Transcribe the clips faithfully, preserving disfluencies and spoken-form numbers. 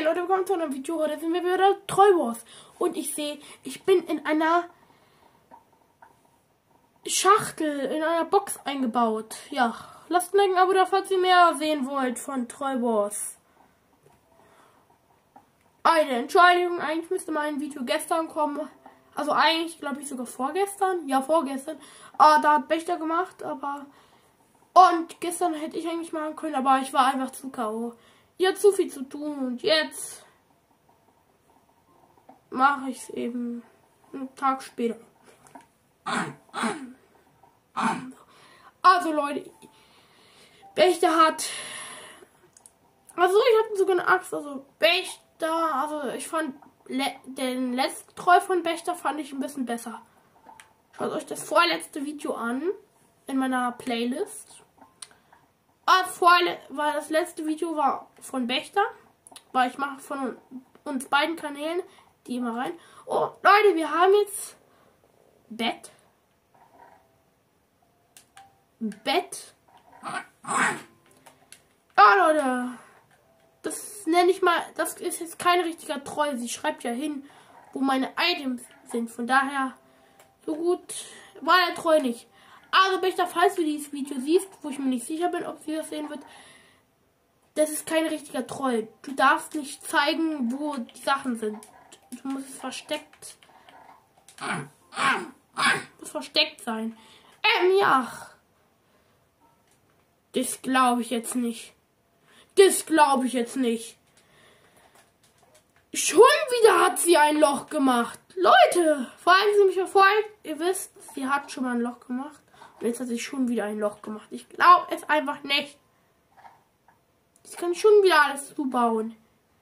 Hey Leute, willkommen zu einem Video. Heute sind wir wieder Troll Wars. Und ich sehe, ich bin in einer Schachtel, in einer Box eingebaut. Ja, lasst ein Like, ein Abo da, falls ihr mehr sehen wollt von Troll Wars. Eine Entschuldigung, eigentlich müsste mein Video gestern kommen. Also eigentlich, glaube ich, sogar vorgestern. Ja, vorgestern. Ah, da hat Bechter gemacht, aber... Und gestern hätte ich eigentlich machen können, aber ich war einfach zu K O Ich hatte zu viel zu tun und jetzt mache ich es eben einen Tag später. Also Leute, Bechter hat... Also ich habe sogar eine Axt, also Bechter, also ich fand le den letzten Troll von Bechter fand ich ein bisschen besser. Schaut euch das vorletzte Video an, in meiner Playlist. Ah, vorle weil das letzte Video war von Bechter, weil ich mache von uns beiden Kanälen die immer rein. Oh Leute, wir haben jetzt Bett. Bett. Oh Leute, das nenne ich mal, das ist jetzt kein richtiger Troll. Sie schreibt ja hin, wo meine Items sind. Von daher, so gut war der Troll nicht. Also Bechter, falls du dieses Video siehst, wo ich mir nicht sicher bin, ob sie das sehen wird, das ist kein richtiger Troll. Du darfst nicht zeigen, wo die Sachen sind. Du musst es versteckt. Muss versteckt sein. Ähm, ja. Das glaube ich jetzt nicht. Das glaube ich jetzt nicht. Schon wieder hat sie ein Loch gemacht. Leute, vor allem sie mich verfolgt. Ihr wisst, sie hat schon mal ein Loch gemacht. Und jetzt hat sie schon wieder ein Loch gemacht. Ich glaube es einfach nicht. Ich kann schon wieder alles zubauen.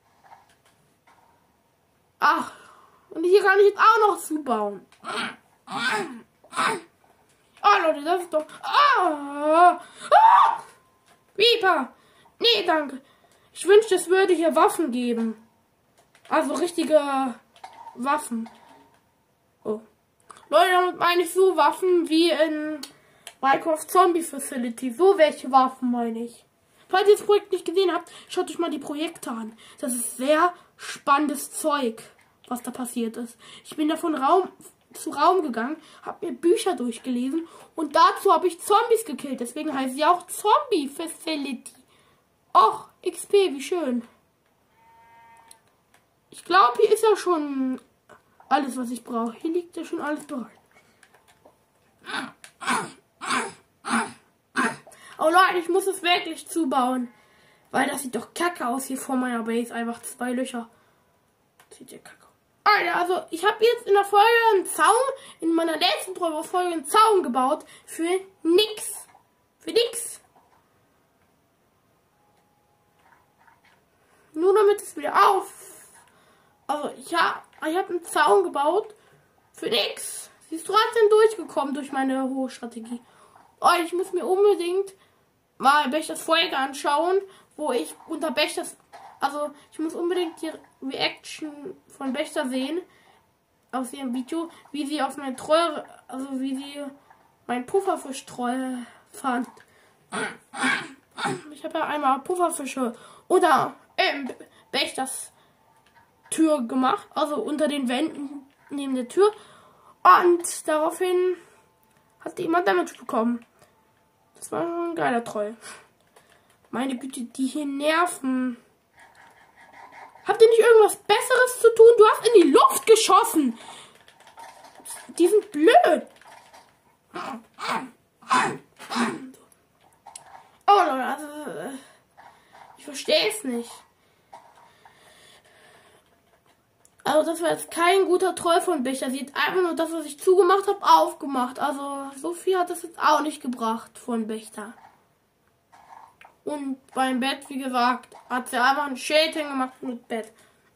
Ach, und hier kann ich jetzt auch noch zubauen. Oh Leute, das ist doch... Oh, oh, Reaper. Nee, danke. Ich wünschte, es würde hier Waffen geben. Also richtige Waffen. Oh. Leute, damit meine ich so Waffen wie in Minecraft Zombie Facility. So welche Waffen meine ich. Falls ihr das Projekt nicht gesehen habt, schaut euch mal die Projekte an. Das ist sehr spannendes Zeug, was da passiert ist. Ich bin da von Raum zu Raum gegangen, habe mir Bücher durchgelesen und dazu habe ich Zombies gekillt. Deswegen heißt sie auch Zombie Facility. Och, X P, wie schön. Ich glaube, hier ist ja schon alles, was ich brauche. Hier liegt ja schon alles bereit. Oh Leute, ich muss es wirklich zubauen. Weil das sieht doch kacke aus hier vor meiner Base. Einfach zwei Löcher. Das sieht ja kacke aus. Alter, also ich habe jetzt in der Folge einen Zaun, in meiner letzten Folge einen Zaun gebaut. Für nix. Für nix. Nur damit es wieder auf. Also ich habe ich hab einen Zaun gebaut. Für nix. Sie ist trotzdem durchgekommen durch meine hohe Strategie. Oh, ich muss mir unbedingt mal Bechters Folge anschauen, wo ich unter Bechters, also ich muss unbedingt die Reaction von Bechter sehen, aus ihrem Video, wie sie auf meinen Troll, also wie sie meinen Pufferfisch-Troll fand. Ich habe ja einmal Pufferfische oder ähm, Bechters Tür gemacht, also unter den Wänden neben der Tür, und daraufhin hat jemand Damage bekommen. Das war ein geiler Troll. Meine Güte, die hier nerven. Habt ihr nicht irgendwas Besseres zu tun? Du hast in die Luft geschossen. Die sind blöd. Oh Leute, also ich verstehe es nicht. Also das war jetzt kein guter Troll von Bechter. Sie hat einfach nur das, was ich zugemacht habe, aufgemacht. Also so viel hat das jetzt auch nicht gebracht von Bechter. Und beim Bett, wie gesagt, hat sie einfach ein Schild hingemacht mit Bett.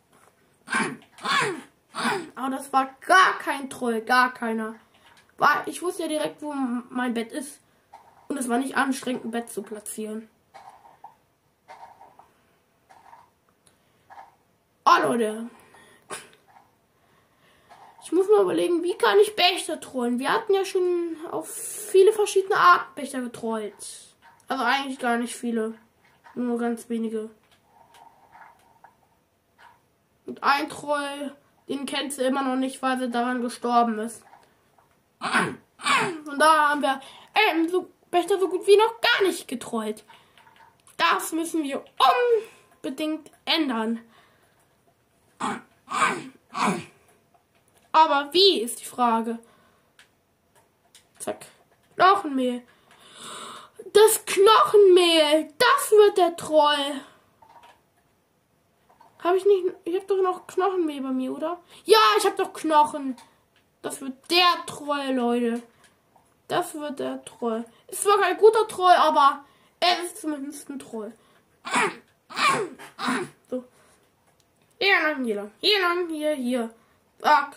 Aber das war gar kein Troll, gar keiner. War, ich wusste ja direkt, wo mein Bett ist. Und es war nicht anstrengend, ein Bett zu platzieren. Oh Leute. Ich muss mal überlegen, wie kann ich Bechter trollen? Wir hatten ja schon auf viele verschiedene Arten Bechter getrollt. Also eigentlich gar nicht viele. Nur ganz wenige. Und ein Troll, den kennt sie immer noch nicht, weil sie daran gestorben ist. Und da haben wir ähm, so, Wächter so gut wie noch gar nicht getrollt. Das müssen wir unbedingt ändern. Aber wie ist die Frage? Zack. Knochenmehl. Das Knochenmehl. Das wird der Troll. Habe ich nicht... Ich habe doch noch Knochenmehl bei mir, oder? Ja, ich habe doch Knochen. Das wird der Troll, Leute. Das wird der Troll. Ist zwar kein guter Troll, aber er ist zumindest ein Troll. So. Hier lang, hier lang. Hier lang, hier, hier. Zack.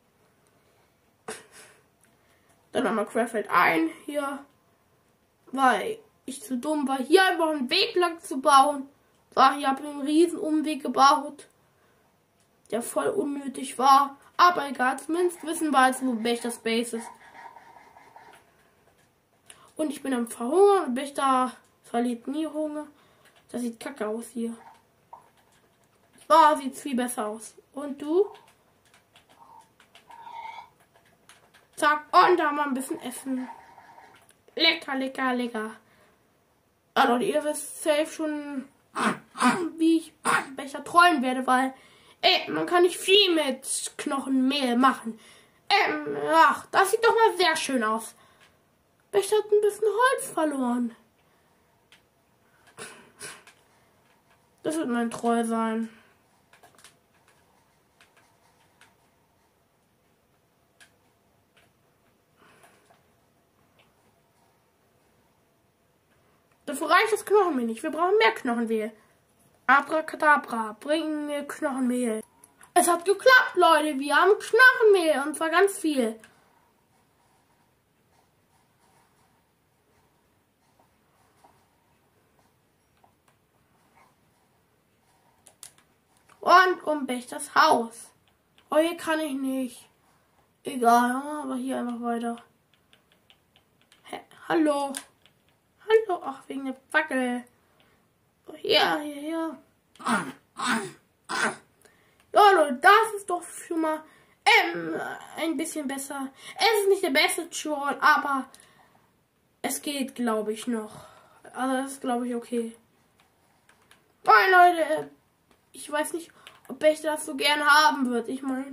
Dann nochmal querfeld ein, hier. Weil ich zu dumm war, hier einfach einen Weg lang zu bauen. So, hier habe ich einen riesen Umweg gebaut. Der voll unnötig war. Aber egal, zumindest wissen wir jetzt, wo Wächter Space ist. Und ich bin am Verhungern. Wächter verliert nie Hunger. Das sieht kacke aus hier. So sieht es viel besser aus. Und du? Zack. Und da haben wir ein bisschen Essen. Lecker, lecker, lecker. Also ihr wisst safe schon, wie ich Wächter trollen werde, weil ey, man kann nicht viel mit Knochenmehl machen. Ähm, ach, das sieht doch mal sehr schön aus. Wächter hat ein bisschen Holz verloren. Das wird mein Troll sein. Dafür reicht das Knochenmehl nicht. Wir brauchen mehr Knochenmehl. Abracadabra, bringen mir Knochenmehl. Es hat geklappt, Leute. Wir haben Knochenmehl und zwar ganz viel. Und um Wächters Haus. Oh, hier kann ich nicht. Egal, aber hier einfach weiter. Hä? Hallo. Hallo. Ach, wegen der Fackel. Oh, hier, hier, hier. Ja, Leute, das ist doch schon mal ähm, ein bisschen besser. Es ist nicht der beste Troll, aber es geht, glaube ich, noch. Also, das ist, glaube ich, okay. Oh, Leute, ich weiß nicht, ob ich das so gerne haben wird. Ich meine...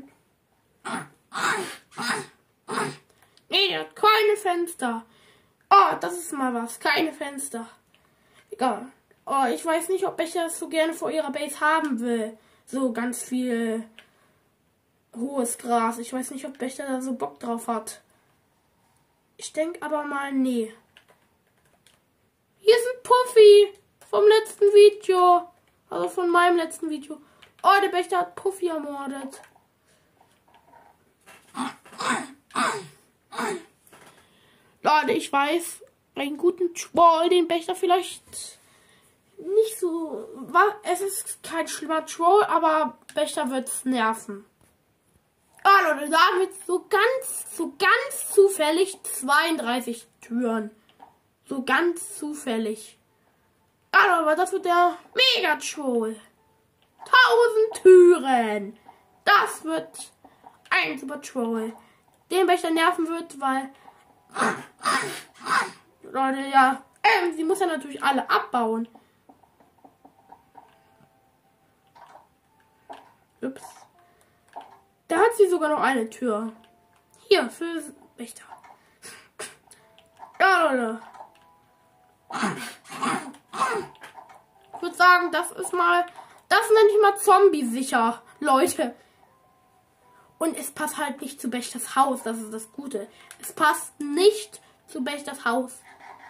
Nee, der hat keine Fenster. Oh, das ist mal was. Keine Fenster. Egal. Oh, ich weiß nicht, ob ich das so gerne vor ihrer Base haben will. So ganz viel hohes Gras. Ich weiß nicht, ob Wächter da so Bock drauf hat. Ich denke aber mal, nee. Hier ist ein Puffy vom letzten Video. Also von meinem letzten Video. Oh, der Wächter hat Puffy ermordet. Leute, ich weiß, einen guten Troll, den Wächter vielleicht nicht so... Es ist kein schlimmer Troll, aber Wächter wird es nerven. Ah, Leute, da wird so ganz, so ganz zufällig zweiunddreißig Türen. So ganz zufällig. Ah, aber das wird der Mega-Troll. tausend Türen. Das wird ein super Troll. Den Wächter nerven wird, weil... Leute, ja. Ähm, sie muss ja natürlich alle abbauen. Ups. Da hat sie sogar noch eine Tür. Hier, für Wächter. Ja, Leute. Ich würde sagen, das ist mal... Das nenne ich mal Zombie-sicher, Leute. Und es passt halt nicht zu Wächters Haus. Das ist das Gute. Es passt nicht zu Wächters Haus.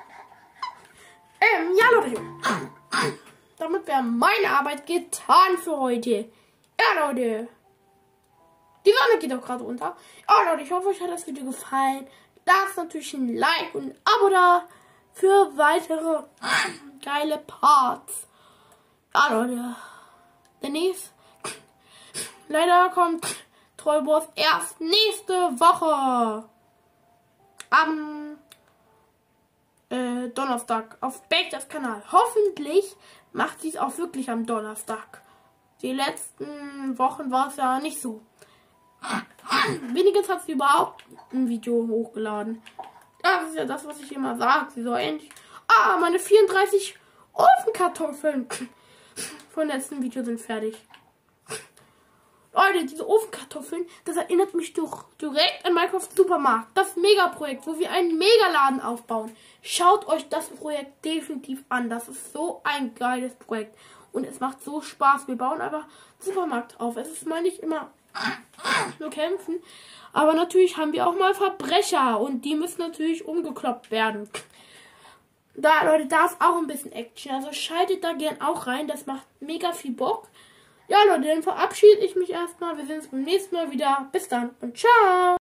Ähm, ja, Leute. Damit wäre meine Arbeit getan für heute. Ja, Leute. Die Sonne geht auch gerade runter. Ja, Leute, ich hoffe, euch hat das Video gefallen. Lasst natürlich ein Like und ein Abo da für weitere geile Parts. Ja, Leute. Der nächste. Leider kommt Trollboss erst nächste Woche. Am äh, Donnerstag auf Wächters Kanal. Hoffentlich macht sie es auch wirklich am Donnerstag. Die letzten Wochen war es ja nicht so. Wenigstens hat sie überhaupt ein Video hochgeladen. Das ist ja das, was ich immer sage. Sie soll endlich... Ah, meine vierunddreißig Ofenkartoffeln vom letzten Video sind fertig. Leute, diese Ofenkartoffeln, das erinnert mich doch direkt an Minecraft Supermarkt. Das Megaprojekt, wo wir einen Megaladen aufbauen. Schaut euch das Projekt definitiv an. Das ist so ein geiles Projekt. Und es macht so Spaß. Wir bauen einfach Supermarkt auf. Es ist mal nicht immer nur kämpfen. Aber natürlich haben wir auch mal Verbrecher. Und die müssen natürlich umgekloppt werden. Da, Leute, da ist auch ein bisschen Action. Also schaltet da gern auch rein. Das macht mega viel Bock. Ja, Leute, dann verabschiede ich mich erstmal. Wir sehen uns beim nächsten Mal wieder. Bis dann und ciao.